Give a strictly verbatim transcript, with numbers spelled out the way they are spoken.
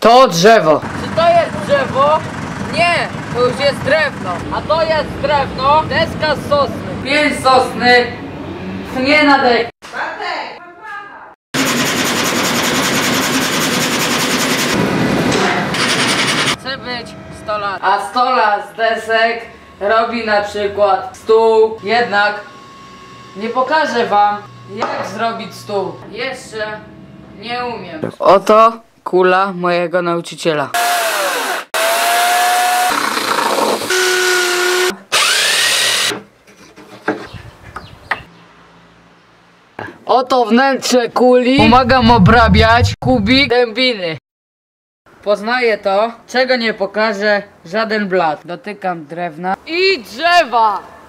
To drzewo. Czy to jest drzewo? Nie, to już jest drewno. A to jest drewno, deska z sosny. Pięć sosny, nie na dek. Chcę być sto lat. A sto lat z desek robi na przykład stół. Jednak nie pokażę wam, jak zrobić stół. Jeszcze nie umiem. Oto kula mojego nauczyciela. Oto wnętrze kuli. Pomagam obrabiać kubik dębiny. Poznaję to, czego nie pokaże żaden blat. Dotykam drewna i drzewa.